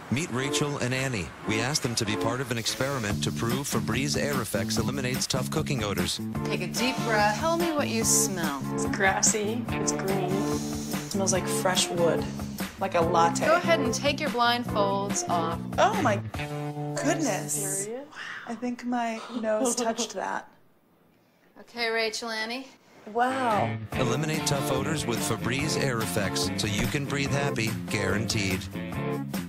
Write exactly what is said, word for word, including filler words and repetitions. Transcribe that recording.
Meet Rachel and Annie. We asked them to be part of an experiment to prove Febreze air effects eliminates tough cooking odors. Take a deep breath. Tell me what you smell. It's grassy, it's green. It smells like fresh wood, like a latte. Go ahead and take your blindfolds off. Oh my goodness. Serious? I think my nose touched that. Okay, Rachel, Annie. Wow. Eliminate tough odors with Febreze air effects so you can breathe happy, guaranteed.